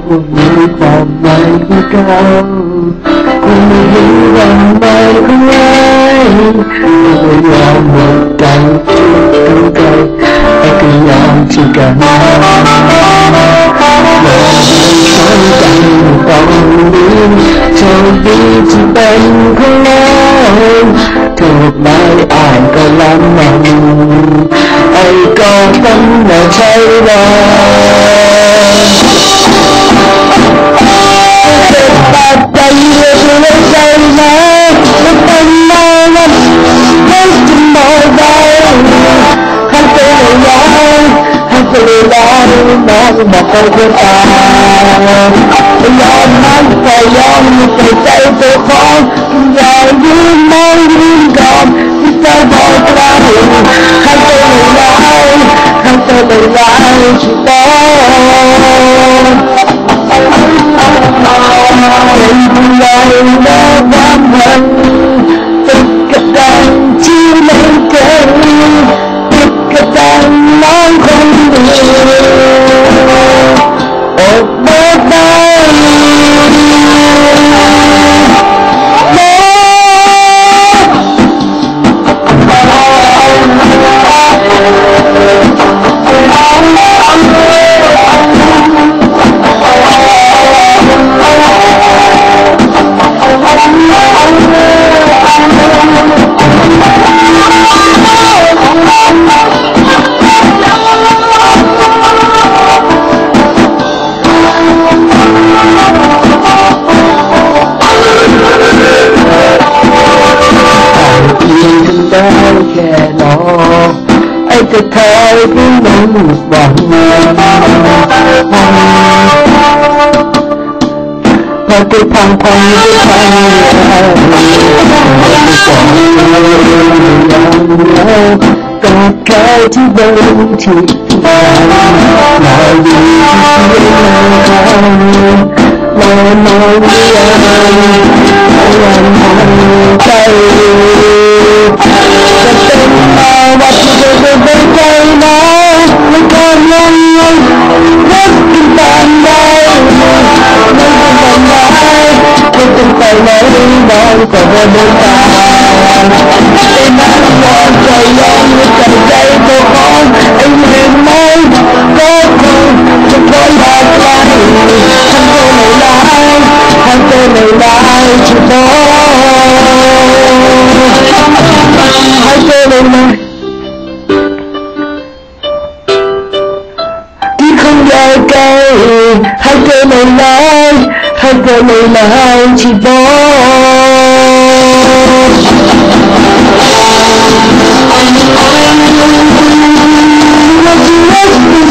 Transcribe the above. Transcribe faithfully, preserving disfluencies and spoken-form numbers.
ว่ามีความหมายของเขาคุณไม่รู้ความหมายของไงก็ยอมหมดใจทั้งใจไอ้ก็ยอมที่กันยอมทั้งใจต้องดีโชคดีที่เป็นของเราถูกไหมอ่านก็ล้ำมันไอ้ก็ต้องไม่ใช่เราเจ็บปากใจเลือดเลือดใจนะไม่เป็นไรนะไม่จะมองได้ให้ไปเลยนะให้ไปเลยนะน้องบอกเขาจะตายยอมมันก็ยอมใจใจตัวของอย่ายืนมองยืนกอดที่จะบอกเราให้ไปเลยนะให้ไปเลยนะชิบะเป็นผู้ใหญ่และบ้านมันติดกระดังที่ไม่เกินติดกระดังน้องคนเดียวอดไม่ได้ได้แค่รอไอ้กระทายที่มันหวังพอจะพังพังจะพังแล้วก็แค่ที่เดินที่มามาดีที่เราเรามองเรียนวันใจว่าที่เธอเป็นใจนะไม่เคยยังยังรักกันตามได้ไม่ต้องไปไหนไม่ต้องไปไหนน้องก็ไม่ได้ตามไอ้น้องยอมใจยอมใจใจตัวของไอ้เรื่องไม่ก็คงจะคอยหาใครทำตัวไม่ร้ายทำตัวไม่ร้ายชิบะให้เธอเลยนะที่คงอยากไกลให้เธอไม่ร้ายให้เธอไม่ร้ายชิบะว่าที่รัก